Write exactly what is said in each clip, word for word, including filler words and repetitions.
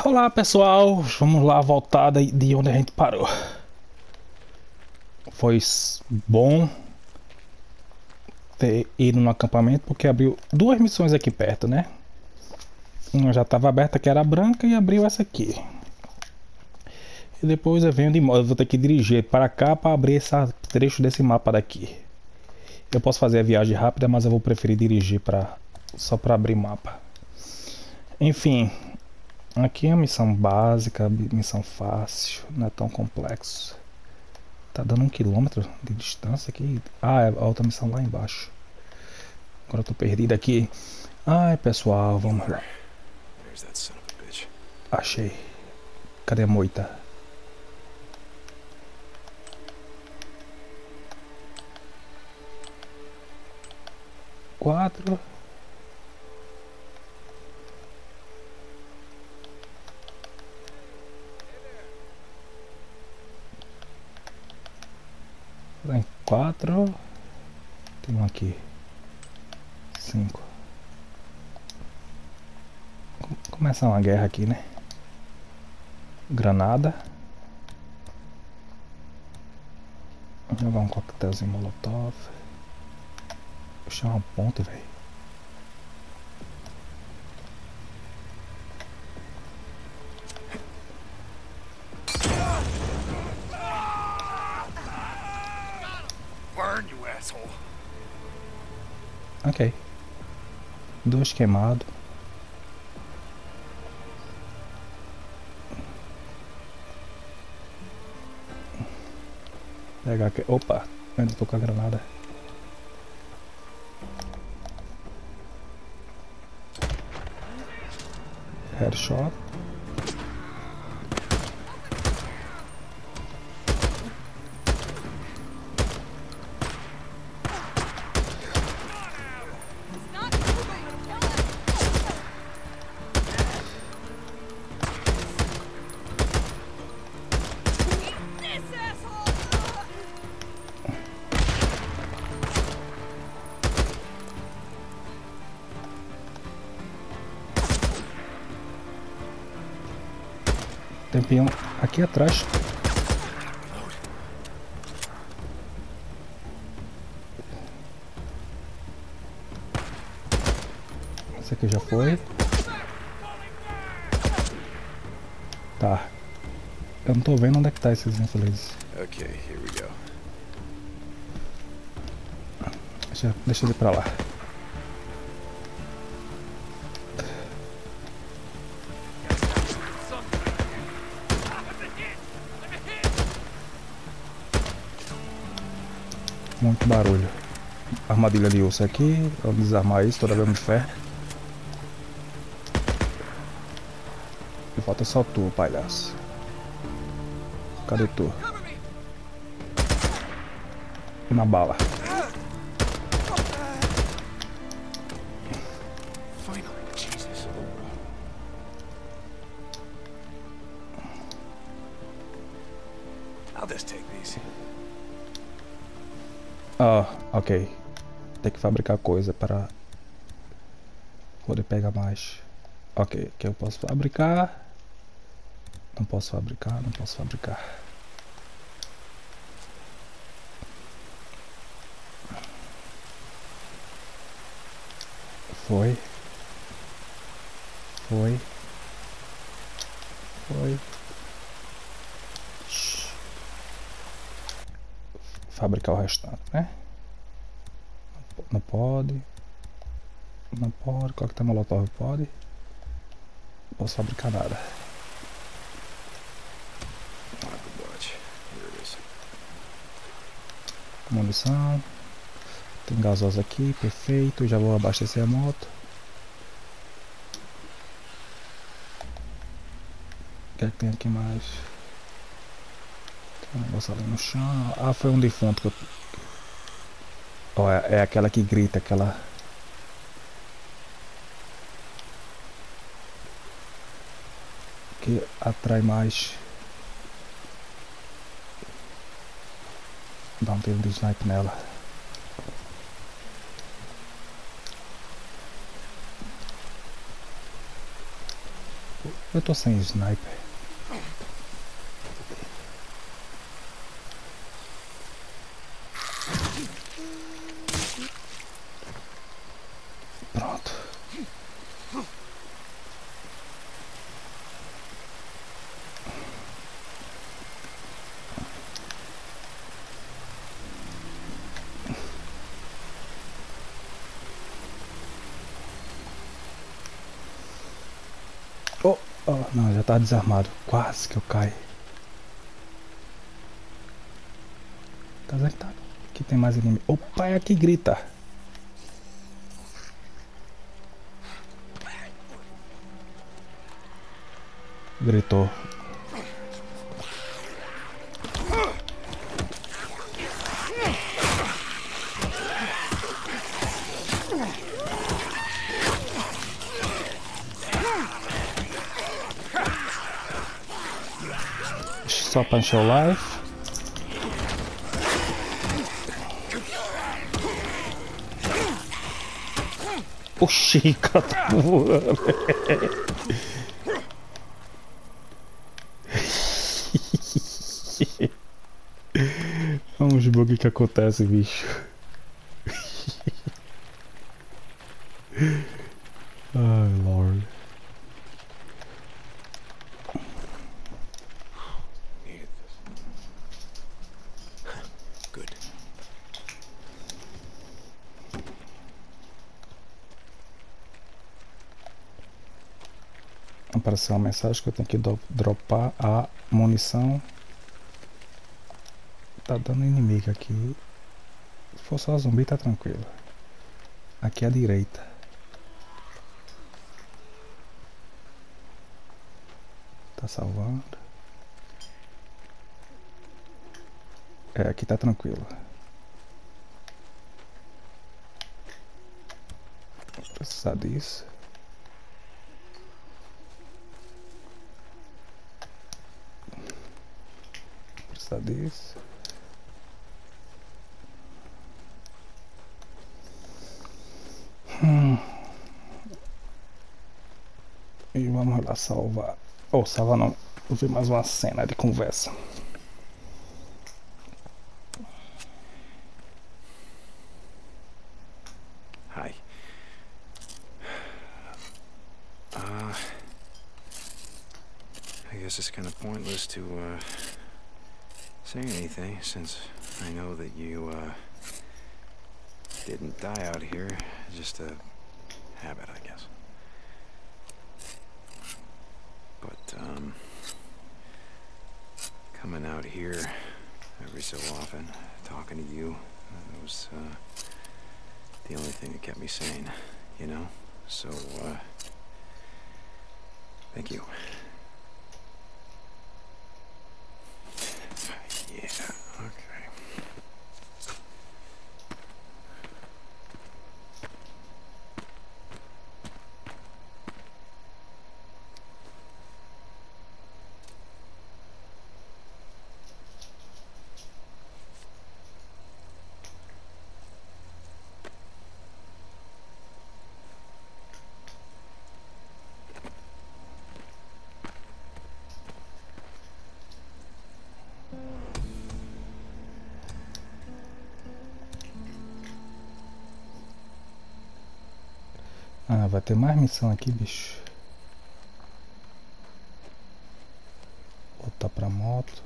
Olá pessoal, vamos lá voltar de onde a gente parou. Foi bom ter ido no acampamento porque abriu duas missões aqui perto, né? Uma já estava aberta, que era branca, e abriu essa aqui. E depois eu venho de moto, eu vou ter que dirigir para cá para abrir esse trecho desse mapa daqui. Eu posso fazer a viagem rápida, mas eu vou preferir dirigir para só para abrir mapa. Enfim, aqui é a missão básica, missão fácil, não é tão complexo. Tá dando um quilômetro de distância aqui. Ah, é a outra missão lá embaixo. Agora eu tô perdido aqui. Ai, pessoal, vamos lá. Achei. Cadê a moita? Quatro. Tem quatro. Tem um aqui. Cinco. Começa uma guerra aqui, né? Granada. Vou jogar um coquetelzinho molotov. Puxar uma ponte, velho. Burn, you asshole. Ok. Dois queimados. Pegar aqui. Opa, ainda tô com a granada. Headshot. Tem peão aqui atrás. Esse aqui já foi. Tá. Eu não tô vendo onde é que tá esses infelizes. Okay, here we go. Deixa, deixa ele pra lá. Muito barulho. Armadilha de osso aqui. Vamos desarmar isso, toda vez me ferro. E falta só tu, palhaço. Cadê tu? Na bala. Finally, Jesus. I'll just take these. Ah, ok. Tem que fabricar coisa para poder pegar mais. Ok, que eu posso fabricar. Não posso fabricar, não posso fabricar. Foi. Foi. Foi. Fabricar o restante, né? Não pode. Não pode. Coquetel molotov pode. Não posso fabricar nada. Munição. Tem gasosa aqui, perfeito. Já vou abastecer a moto. O que é que tem aqui mais? Tem um negócio ali no chão. Ah, foi um defunto que eu... Oh, é, é aquela que grita, aquela... que atrai mais. Dá um tiro de snipe nela. Eu tô sem sniper. Pronto. Oh, oh, não, já tá desarmado. Quase que eu caio. Tá vendo que tá? Aqui tem mais inimigo. Opa, é aqui grita. Gritou. Só pra encher o life. Oxi, cara tá voando. É uns bugs que acontece, bicho. Ai, Lord. Needed this. Good. Apareceu uma mensagem que eu tenho que do dropar a munição. Tá dando inimigo aqui. Se for só zumbi, tá tranquilo. Aqui à direita. Tá salvando. É, aqui tá tranquilo. Vou precisar disso. Vou precisar disso. Hum. E vamos lá salvar. Oh, salvar não. Vou ver mais uma cena de conversa. Hi. Uh, I guess it's kind of pointless to, uh, say anything, since I know that you, uh, didn't die out here. Just a habit, I guess. But, um, coming out here every so often, talking to you, it was, uh, the only thing that kept me sane, you know? So, uh, thank you. Yeah, okay. Ah, vai ter mais missão aqui, bicho. Voltar pra moto.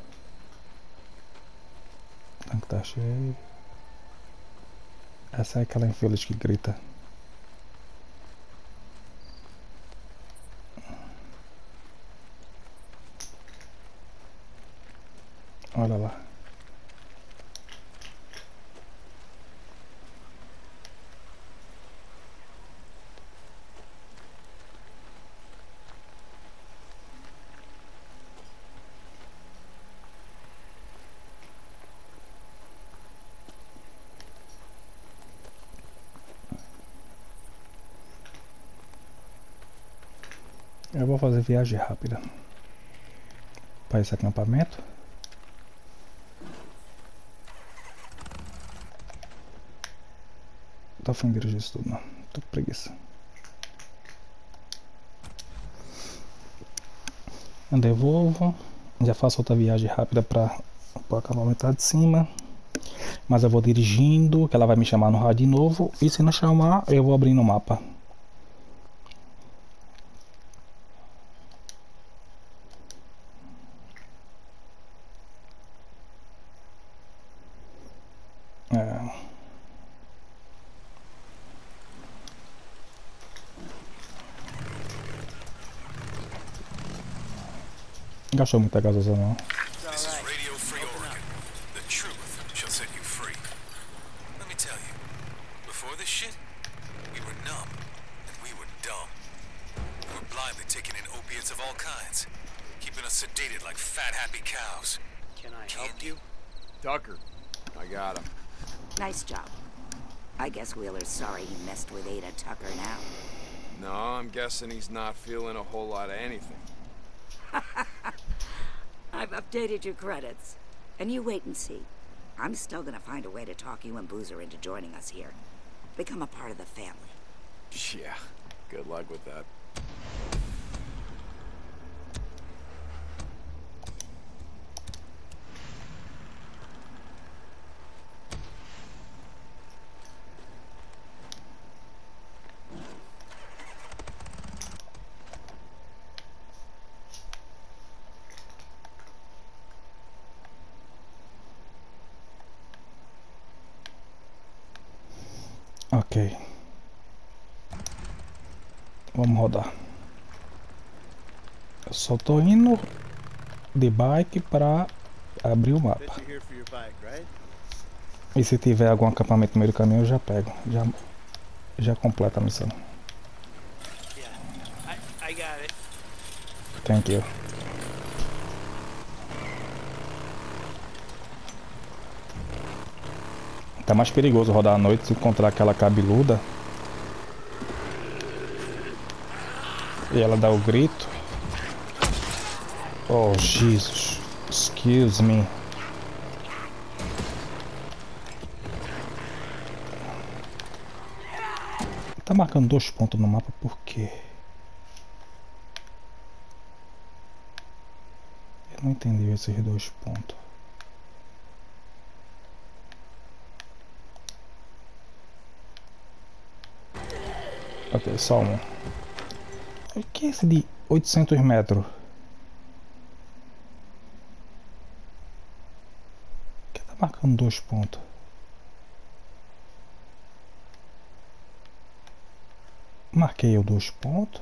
O tanque tá cheio. Essa é aquela infeliz que grita. Olha lá. Eu vou fazer viagem rápida para esse acampamento. Tô afim de dirigir isso tudo, não. Tô com preguiça. Eu devolvo. Já faço outra viagem rápida para o acampamento lá de cima. Mas eu vou dirigindo, que ela vai me chamar no rádio de novo. E se não chamar, eu vou abrindo o mapa. É. Gastou muita gasolina não. This is Radio Free Oregon. The truth shall set you free. Let me tell you, before this shit, we were numb and we were dumb. We were blindly taking in opiates of all kinds, keeping us sedated like fat, happy cows. Can I help Candy. you? Tucker, I got him. Nice job. I guess Wheeler's sorry he messed with Ada Tucker now. No, I'm guessing he's not feeling a whole lot of anything. I've updated your credits. And you wait and see. I'm still gonna find a way to talk you and Boozer into joining us here. Become a part of the family. Yeah, good luck with that. Ok. Vamos rodar. Eu só tô indo de bike para abrir o mapa. Bet you're here for your bike, right? E se tiver algum acampamento no meio do caminho eu já pego. Já, já completa a missão. Yeah. I I got it. Thank you. Tá mais perigoso rodar à noite se encontrar aquela cabeluda e ela dá o grito. Oh Jesus, excuse me. Tá marcando dois pontos no mapa por quê? Eu não entendi esses dois pontos. Ok, só um. O que é esse de oitocentos metros? Que tá marcando dois pontos? Marquei o dois pontos.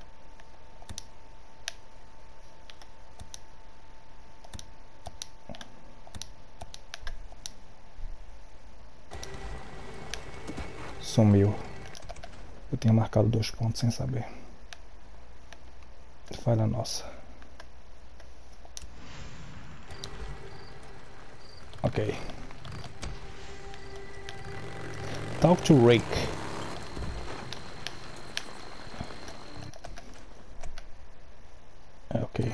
Sumiu. Eu tinha marcado dois pontos sem saber. Falha nossa. Ok. Talk to Rick. É, ok.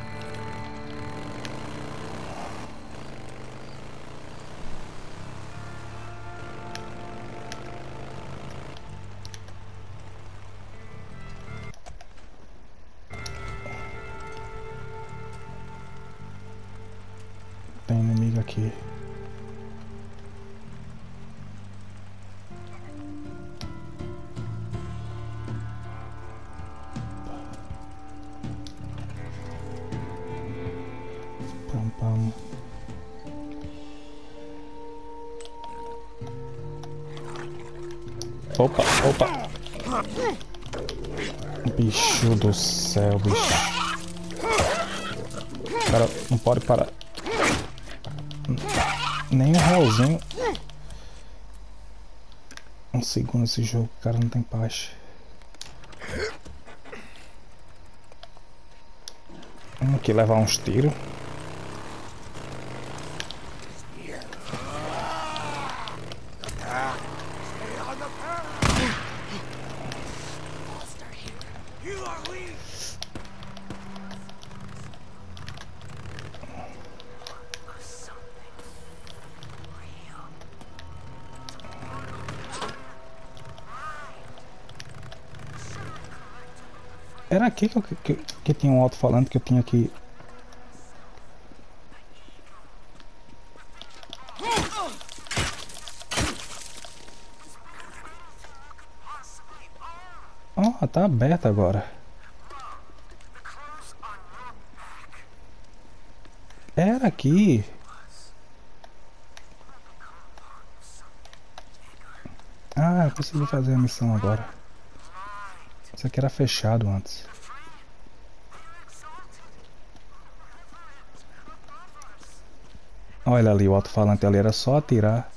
Tem inimigo aqui. Pam, pam. Opa, opa. Bicho do céu, bicho. Cara, não pode parar. Nem um realzinho. Um segundo esse jogo, cara, não tem paz. Vamos aqui levar uns tiros. Era aqui que, eu, que, que tinha um alto-falante que eu tinha que... Oh, tá aberto agora. Era aqui. Ah, eu consegui fazer a missão agora. Isso aqui era fechado antes. Olha ali, o alto-falante ali era só atirar.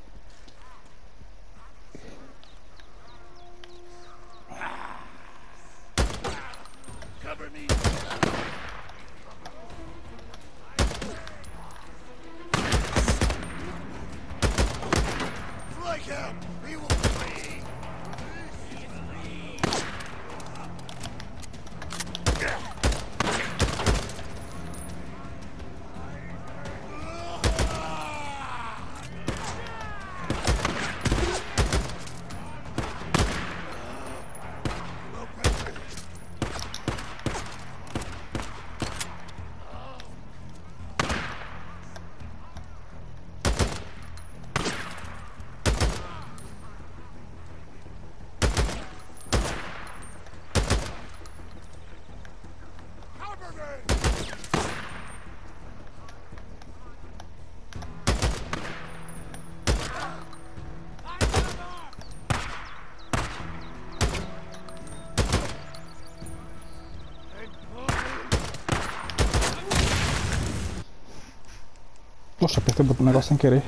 Poxa, apertei o negócio sem querer.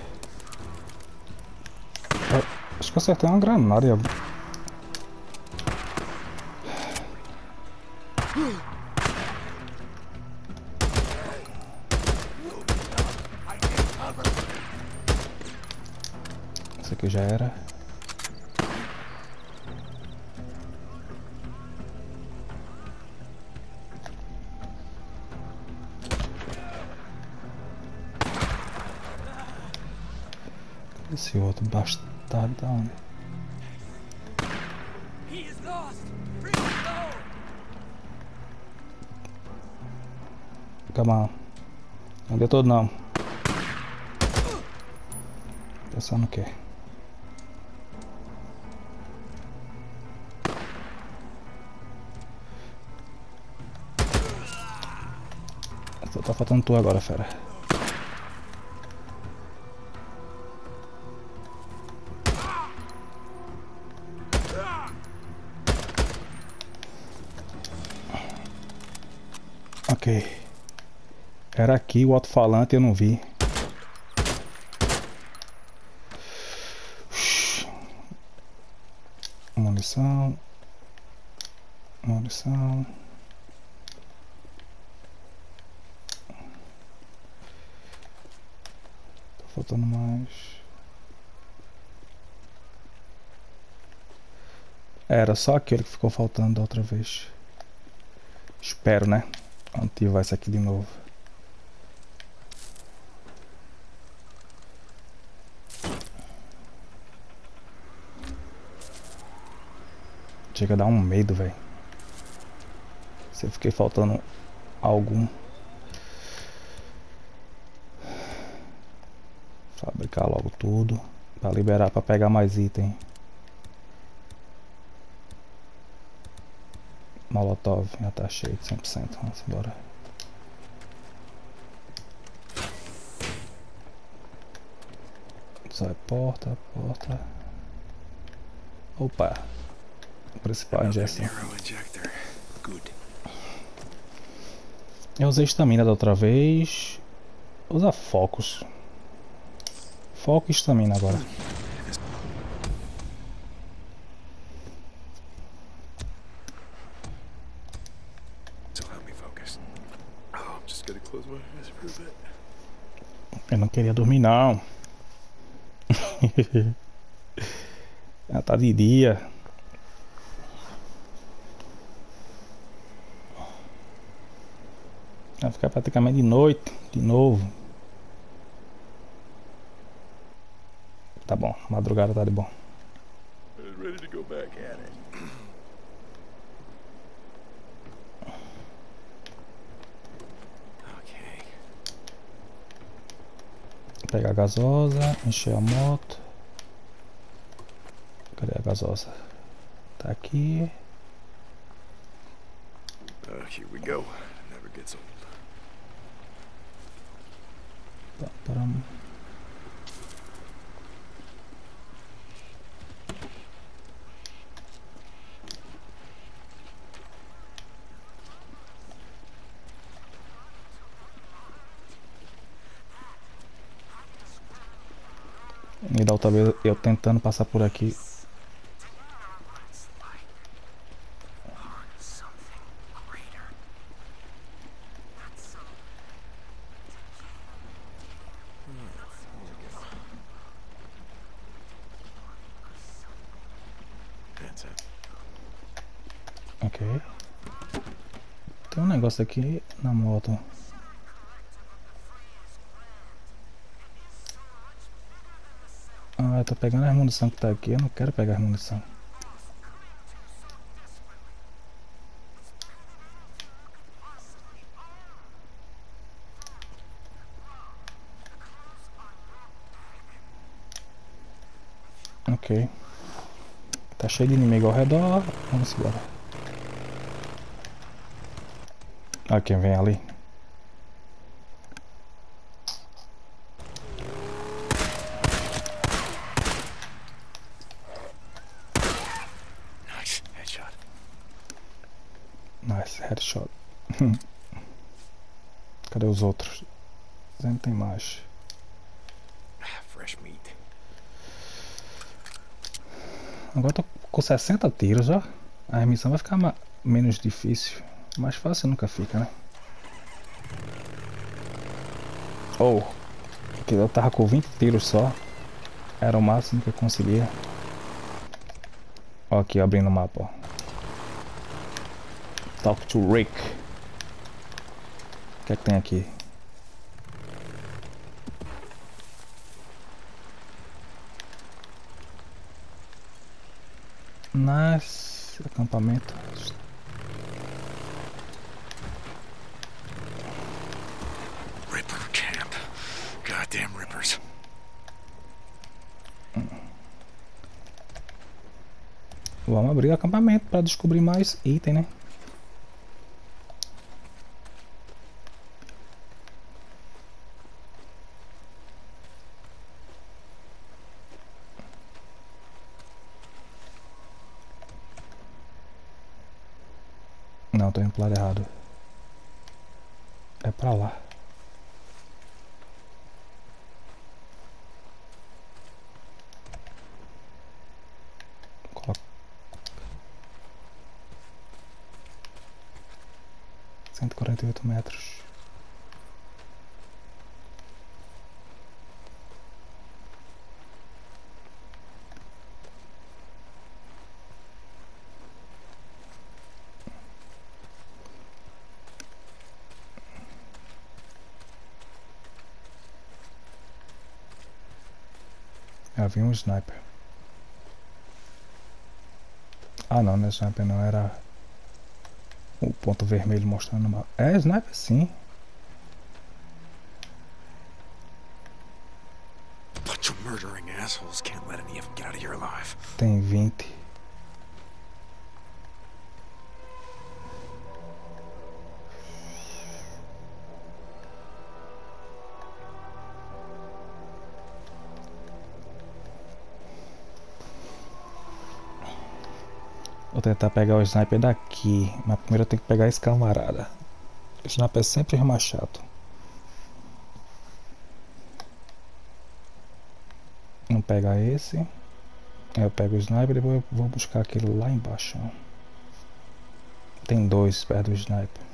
Eu, acho que eu acertei uma granada. Isso aqui já era. Esse outro bastardo da onde? Calma. Não deu todo não. Pensando o quê? Só tá faltando tu agora, fera. Ok. Era aqui o alto-falante, eu não vi. Munição. Munição. Tá faltando mais. Era só aquele que ficou faltando da outra vez. Espero, né? Ativar isso aqui de novo. Chega a dar um medo, velho. Se eu fiquei faltando algum. Fabricar logo tudo. Pra liberar, pra pegar mais item. Molotov, já tá cheio de cem por cento. Vamos embora. Só é porta, porta. Opa. O principal injeção. Eu usei estamina da outra vez. Usa focos. Foco e estamina agora. Eu não queria dormir não. Já tá de dia. Vai ficar praticamente de noite, de novo. Tá bom, madrugada tá de bom. Pegar a gasosa, encher a moto. Cadê a gasosa? Tá aqui. Uh, here we go. Never gets old. Pá, param. E da outra vez eu tentando passar por aqui. That's it. Ok. Tem um negócio aqui na moto. Ah, eu tô pegando as munição que tá aqui. Eu não quero pegar as munição. Ok. Tá cheio de inimigo ao redor. Vamos embora. Olha quem vem ali. Nice headshot. Nice headshot. Cadê os outros? Sempre tem mais. Ah, fresh meat. Agora tô com sessenta tiros, ó. A missão vai ficar ma- menos difícil. Mais fácil nunca fica, né? Ou, oh, eu tava com vinte tiros só. Era o máximo que eu conseguia. Ó, aqui abrindo o mapa, ó. Talk to Rick. O que é que tem aqui? Nice. Acampamento. Ripper camp. Goddamn rippers. Vamos abrir o acampamento para descobrir mais item, né? Não, tô indo pro lado errado. É pra lá. Coloca. cento e quarenta e oito metros. Havia um sniper. Ah não, não é sniper não, era o ponto vermelho mostrando uma... É sniper sim. Bunch of murdering assholes, can't let any of them get out of here alive. Tem vinte. Vou tentar pegar o sniper daqui, mas primeiro eu tenho que pegar esse camarada. O sniper é sempre mais chato. Vamos pegar esse. Aí eu pego o sniper e depois eu vou buscar aquele lá embaixo. Ó. Tem dois perto do sniper.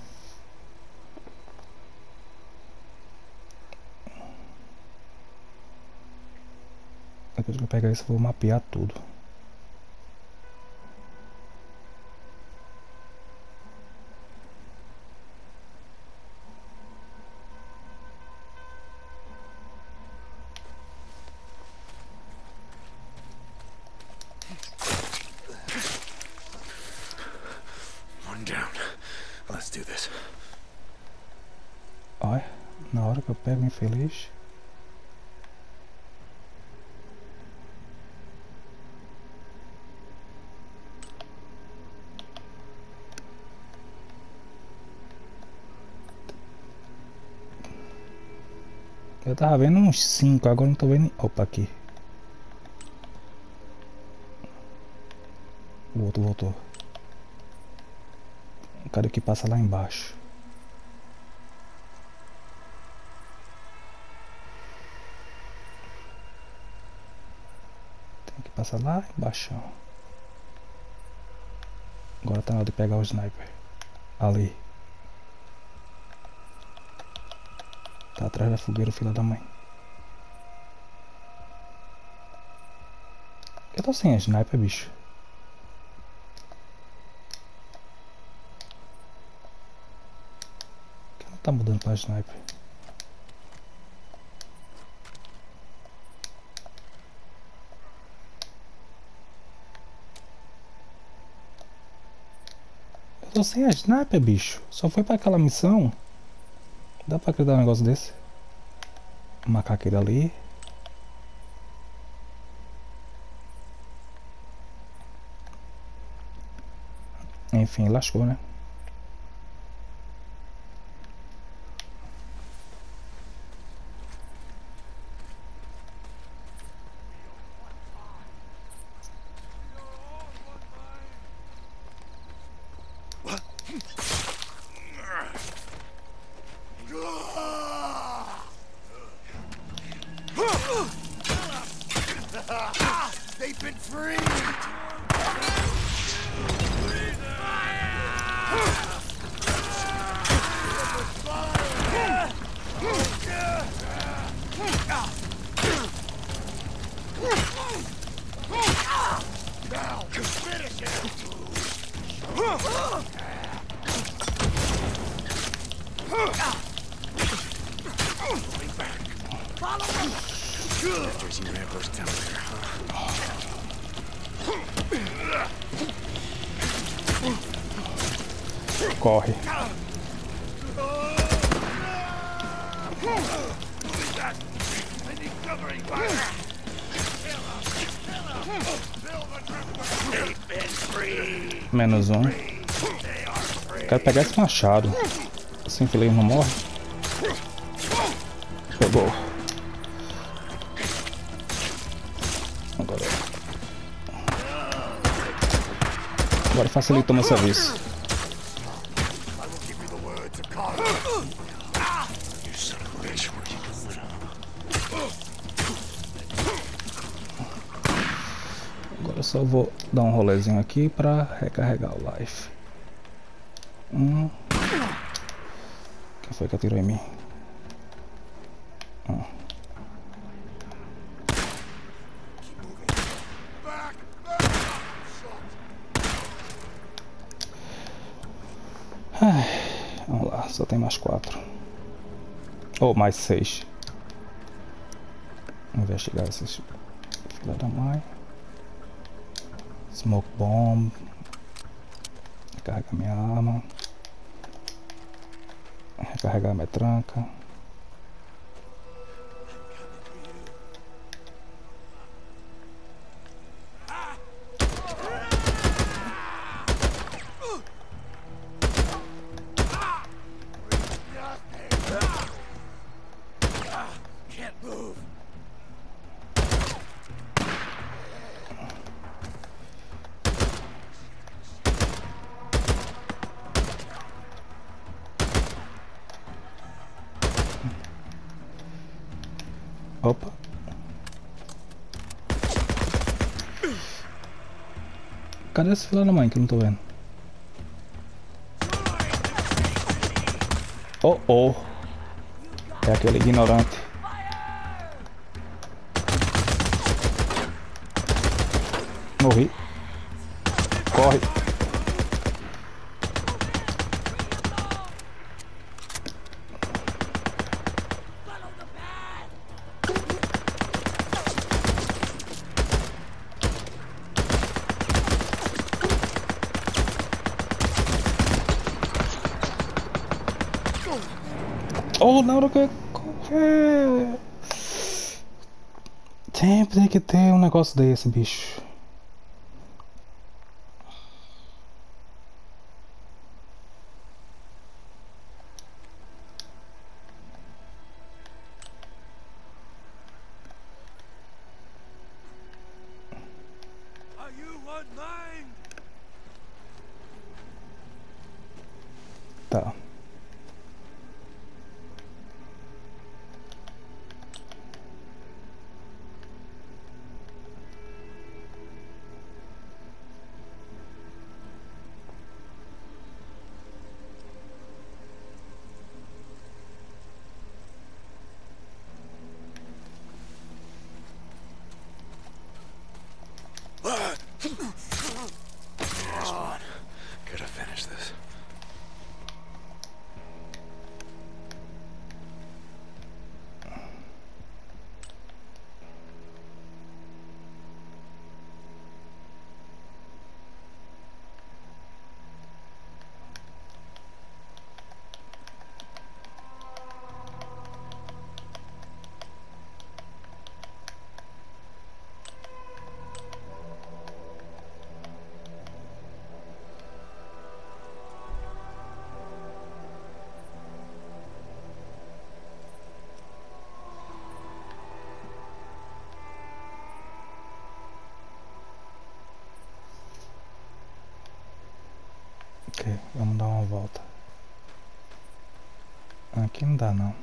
Depois que eu pegar esse eu vou mapear tudo. One down. Let's do this. Olha, na hora que eu pego o infeliz. Eu tava vendo uns cinco, agora não tô vendo. Opa, aqui. O outro voltou. O cara que passa lá embaixo. Tem que passar lá embaixo. Agora tá na hora de pegar o sniper. Ali. Tá atrás da fogueira, filha da mãe. Eu tô sem a sniper, bicho. Por que não tá mudando pra sniper? Eu tô sem a sniper, bicho. Só foi pra aquela missão. Dá pra acreditar um negócio desse? O macaqueiro ali. Enfim, lascou, né? They've been free! Now, finish it! Follow him! There's some rampers down there, huh? Corre. Menos um. Quero pegar esse machado. Assim que ele não morre. Pegou. Agora. Agora facilitou meu serviço. Agora eu só vou dar um rolezinho aqui pra recarregar o life. Hum. Quem foi que atirou em mim? Hum. Ai, vamos lá, só tem mais quatro. Ou mais seis. Investigar esses filha da mãe. Smoke bomb. Recarregar minha arma. Recarregar minha tranca. Opa. Cadê esse filho da mãe que eu não tô vendo? Oh, oh. É aquele ignorante. Morri. Corre. Oh, na hora que eu correr. Sempre tem que ter um negócio desse, bicho. Tá. There's one. Gotta finish this. Ok, vamos dar uma volta. Aqui não dá não.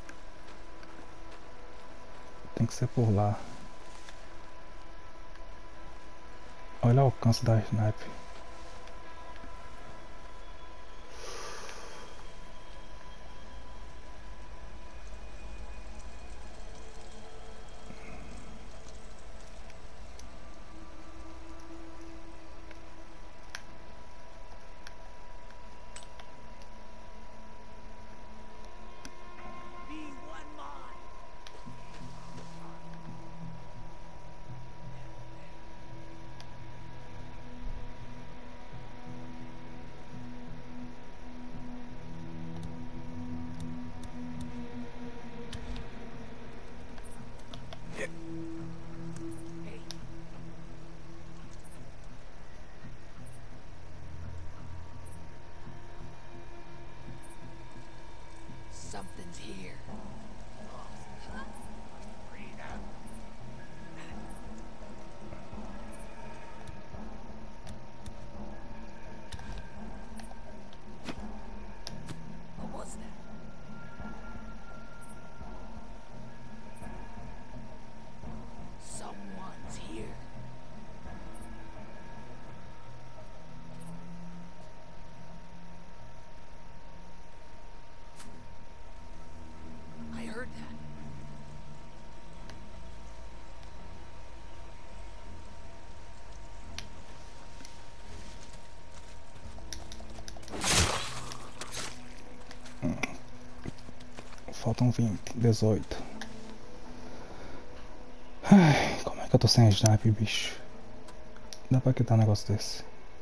Tem que ser por lá. Olha o alcance da sniper. Something's here. What was that? Someone's here. I heard that. Faltam vinte, dezoito. Ai, como é que eu tô sem sniper, bicho? Dá pra quitar um negócio desse?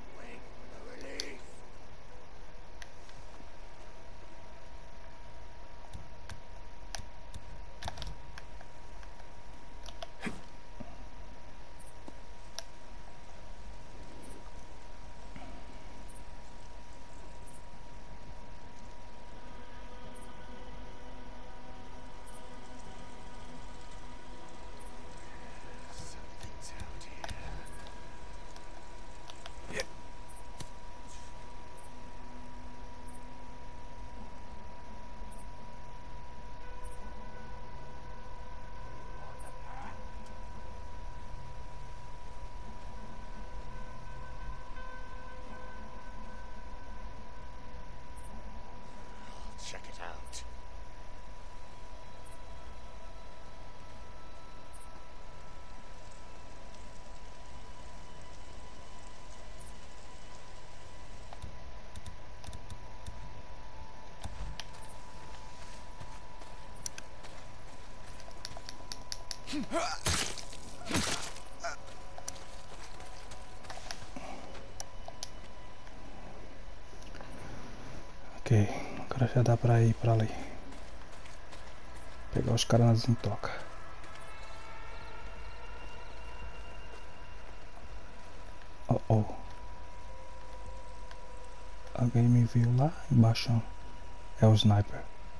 Check it out. Ok, agora já dá pra ir pra ali. Pegar os caras na desintoca. Oh oh. Alguém me viu lá embaixo. É o sniper.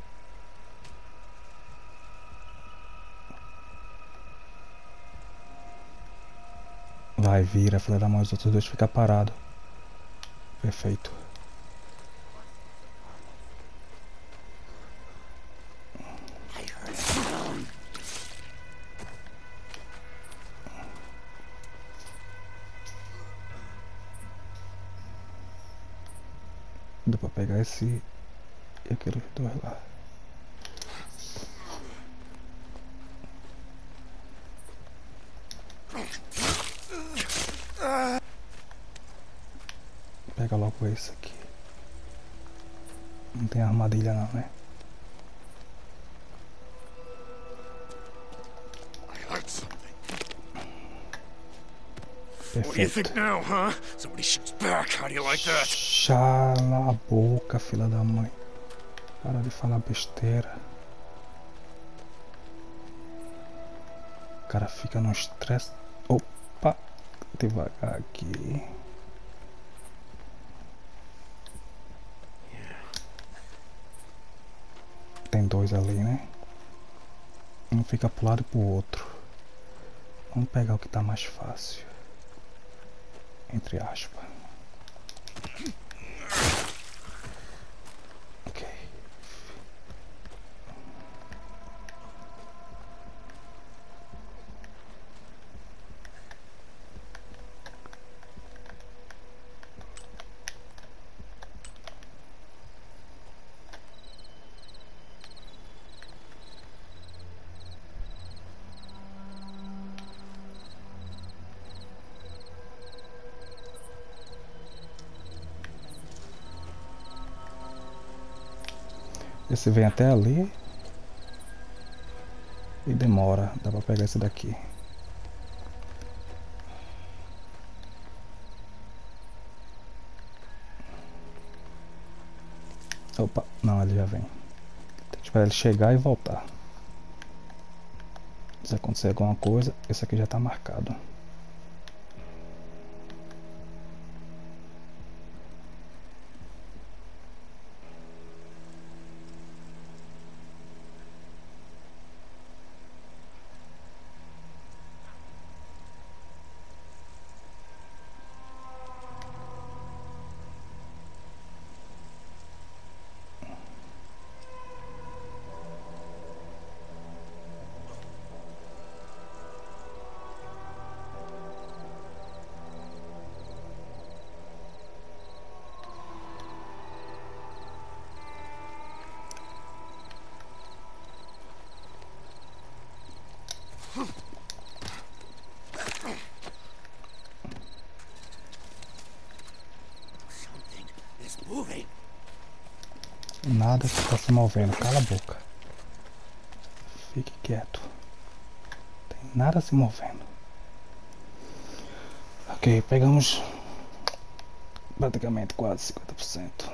Vai, vira, filha da mãe, os outros dois ficam parados. Perfeito. Dá pra pegar esse e aqueles dois lá. Pega logo esse aqui. Não tem armadilha não, né? I heard something. What do Perfeito. you think now, huh? Somebody shoots back. How do you like that? Chala a boca, filha da mãe. Para de falar besteira. O cara fica no estresse. Opa! Devagar aqui. Tem dois ali, né? Um fica pro lado e pro outro. Vamos pegar o que tá mais fácil. Entre aspas. Ok. Esse vem até ali e demora. Dá pra pegar esse daqui. Opa, não, ele já vem. Tem que esperar ele chegar e voltar. Se acontecer alguma coisa, esse aqui já tá marcado. Something is moving. Nada que tá se movendo, cala a boca. Fique quieto. Tem nada se movendo. Ok, pegamos praticamente quase cinquenta por cento.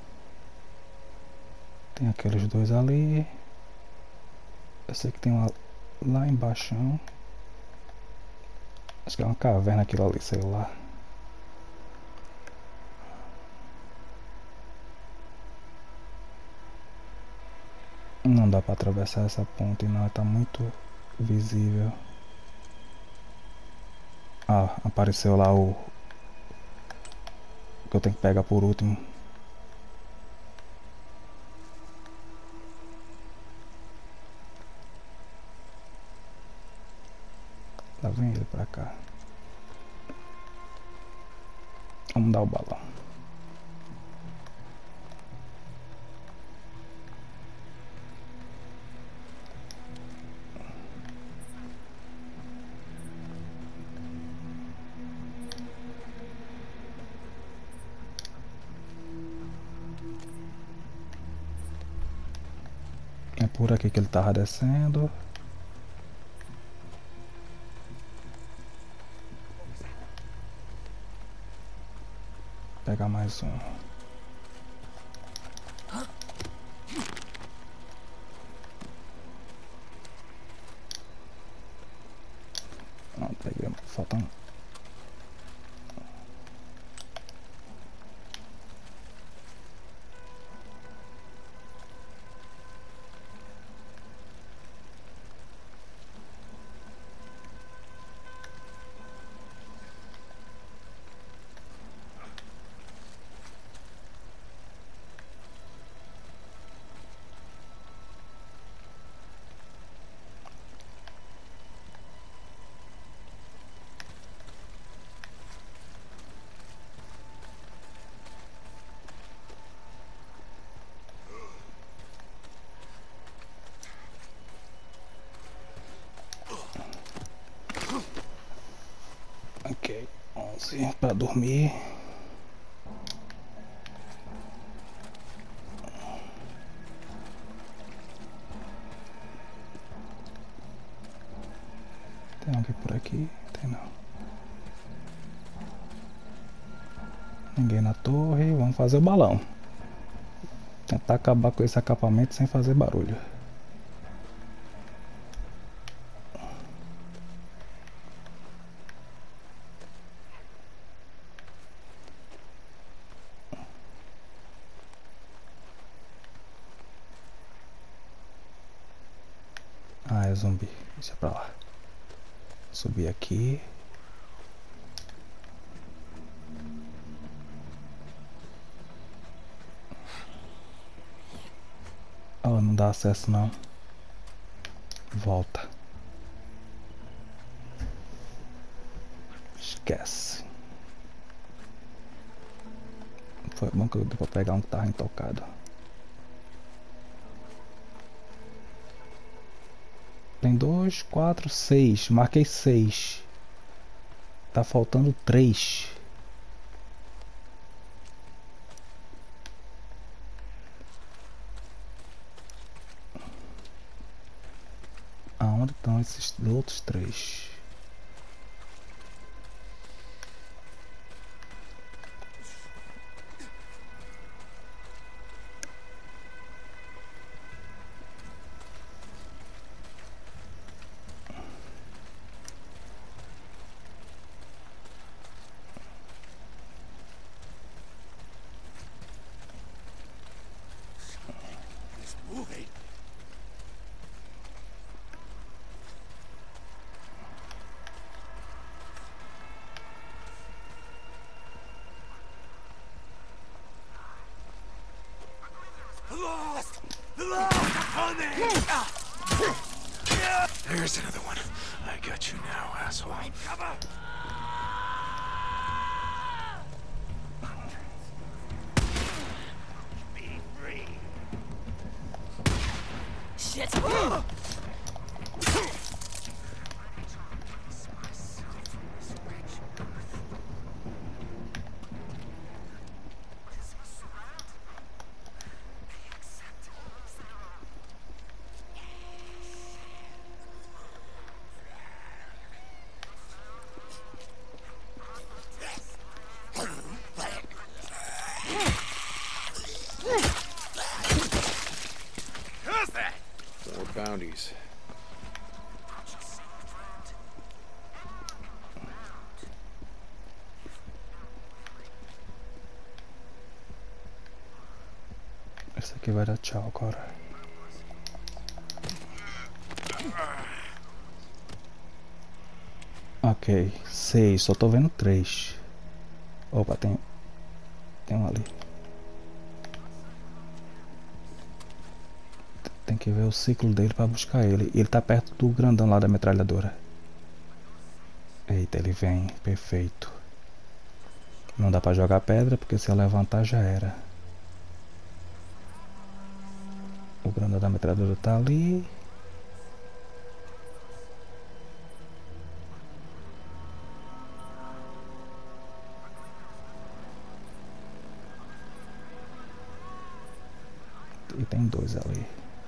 Tem aqueles dois ali. Eu sei que tem uma lá embaixo. Acho que é uma caverna aquilo ali, sei lá. Não dá pra atravessar essa ponte, não, tá muito visível. Ah, apareceu lá o que eu tenho que pegar por último. Lá vem ele pra cá. Vamos dar o balão. É por aqui que ele tava descendo. Pegar mais um. Não, peguei. Falta um. Sim, pra dormir. Tem alguém por aqui? Tem não. Ninguém na torre. Vamos fazer o balão. Tentar acabar com esse acampamento sem fazer barulho. Ah, é zumbi. Deixa pra lá. Subir aqui. Oh, não dá acesso não. Volta. Esquece. Foi bom que eu deu pra pegar um que tava intocado. Tem dois, quatro, seis. Marquei seis. Tá faltando três. Aonde estão esses outros três? It's moving. Lost! Lost! Coming! There's another one. I got you now, asshole. Cover! Be free! Shit! How's that? More bounties. Esse aqui vai dar tchau agora. Ok, seis, só tô vendo três. Opa, tem. Tem um ali. Tem que ver o ciclo dele pra buscar ele. Ele tá perto do grandão lá da metralhadora. Eita, ele vem, perfeito. Não dá pra jogar pedra porque se eu levantar já era. O grandão da metralhadora tá ali. E tem dois ali.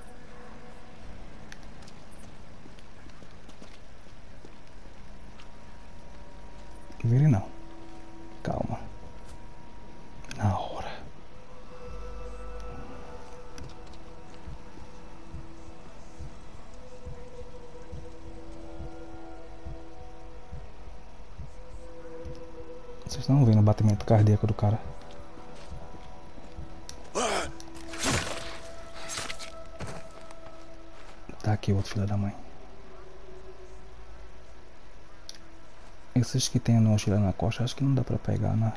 Vire não. Calma. Na hora. Vocês estão vendo o batimento cardíaco do cara? Tá aqui o outro filho da mãe. Esses que tem a mochila na costa, acho que não dá pra pegar na...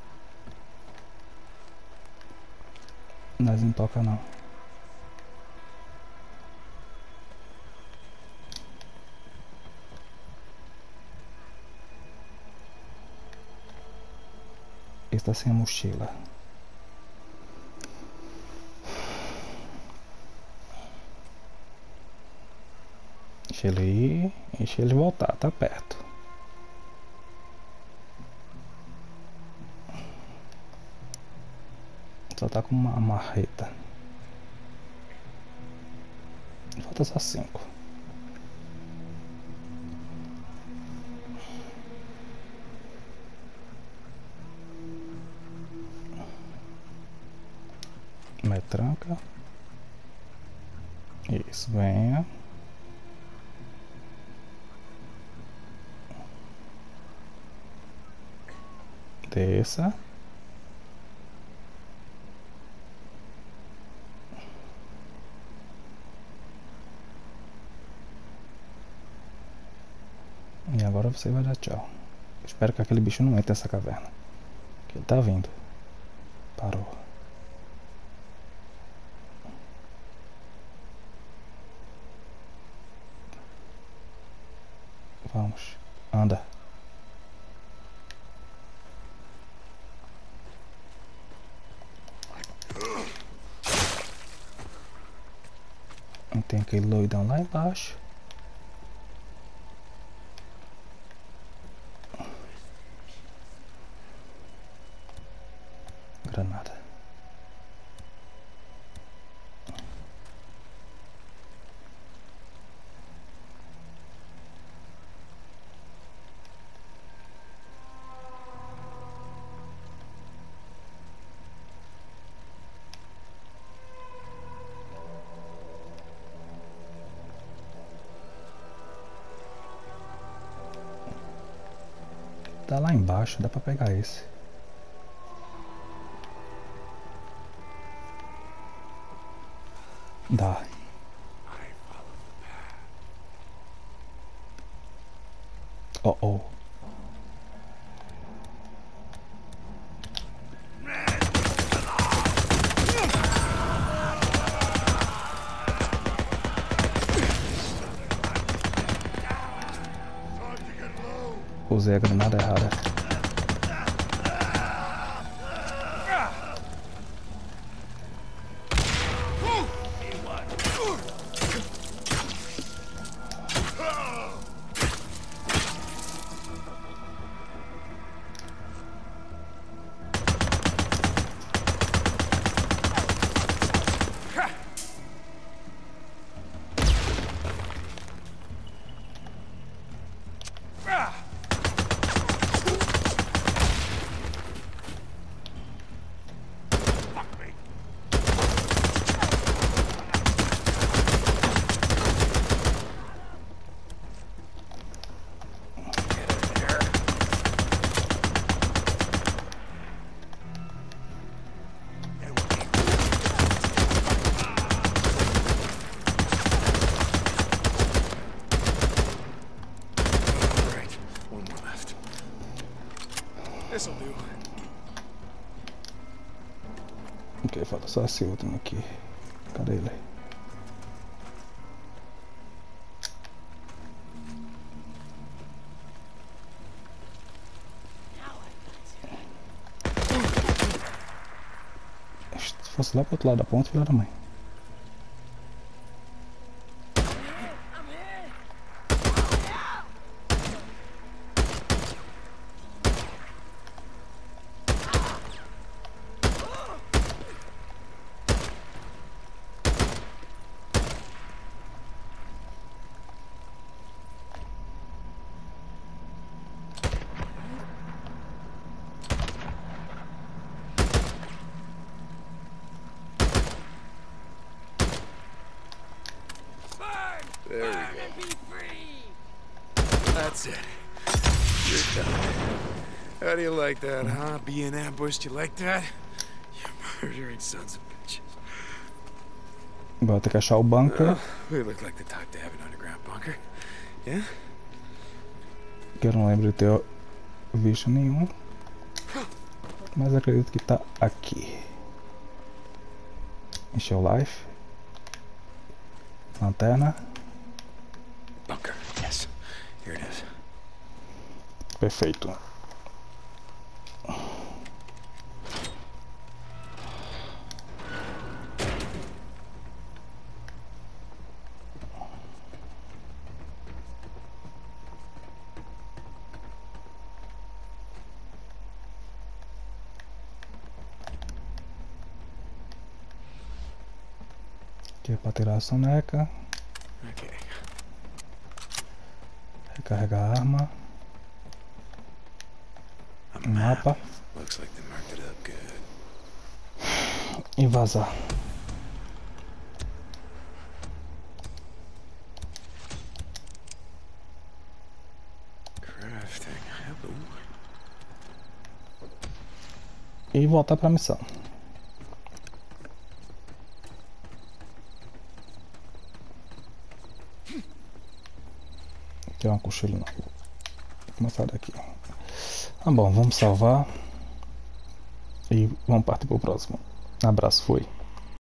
nas intoca não. Esse tá sem a mochila. Deixa ele ir, deixa ele voltar, tá perto. tá com uma marreta. Falta só cinco. Metranca. Isso, venha. Desça. E agora você vai dar tchau. Espero que aquele bicho não entre nessa caverna. Que ele tá vindo. Parou. Vamos. Anda. Tem aquele loidão lá embaixo. Granada. Tá lá embaixo, dá pra pegar esse. Dá. Oh oh. Usei a granada errada. This'll do. Ok, falta só esse último aqui. Cadê ele? Se fosse lá pro outro lado da ponte, filha da mãe. There we go. That's it. You're done. How do you like that, huh? Being ambushed, you like that? You murdering sons of bitches. Vou ter que achar o bunker. Oh, we look like the type to have an underground bunker. Yeah? Que eu não lembro de ter visto nenhum. Mas acredito que tá aqui. Encheu life. Lanterna. Bunker. Yes. Here it is. Perfeito. Aqui é pra tirar a soneca. Okay. Recarregar a arma. A Um mapa. Looks like they marked it up good. E vazar. Crafting. Hello. E voltar pra missão. Tem uma cochilo não. Vou começar daqui. Tá bom, vamos salvar. E vamos partir pro próximo. Abraço, foi.